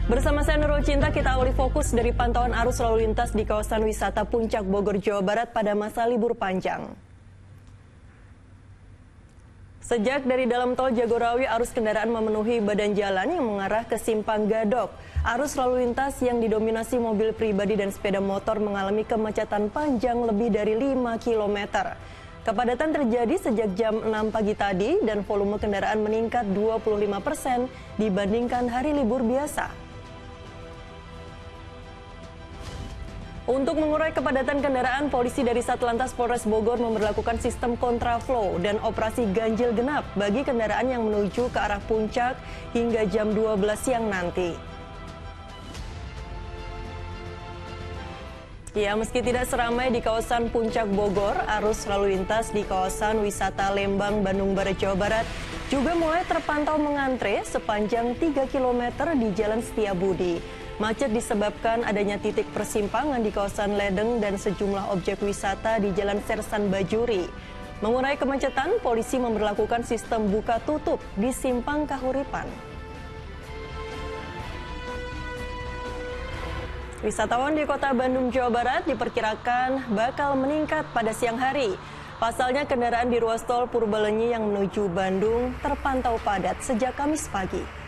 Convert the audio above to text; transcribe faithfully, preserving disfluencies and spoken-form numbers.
Bersama saya Nurul Cinta, kita awali fokus dari pantauan arus lalu lintas di kawasan wisata Puncak Bogor, Jawa Barat pada masa libur panjang. Sejak dari dalam tol Jagorawi, arus kendaraan memenuhi badan jalan yang mengarah ke Simpang Gadok. Arus lalu lintas yang didominasi mobil pribadi dan sepeda motor mengalami kemacetan panjang lebih dari lima kilometer. Kepadatan terjadi sejak jam enam pagi tadi dan volume kendaraan meningkat dua puluh lima persen dibandingkan hari libur biasa. Untuk mengurai kepadatan kendaraan, polisi dari Satlantas Polres Bogor memberlakukan sistem kontraflow dan operasi ganjil genap bagi kendaraan yang menuju ke arah puncak hingga jam dua belas siang nanti. Ya, meski tidak seramai di kawasan Puncak Bogor, arus lalu lintas di kawasan wisata Lembang, Bandung Barat, Jawa Barat juga mulai terpantau mengantre sepanjang tiga kilometer di Jalan Setiabudi. Macet disebabkan adanya titik persimpangan di kawasan Ledeng dan sejumlah objek wisata di Jalan Sersan Bajuri. Mengurai kemacetan, polisi memberlakukan sistem buka tutup di Simpang Kahuripan. Wisatawan di kota Bandung, Jawa Barat diperkirakan bakal meningkat pada siang hari. Pasalnya kendaraan di ruas tol Purbalenyi yang menuju Bandung terpantau padat sejak Kamis pagi.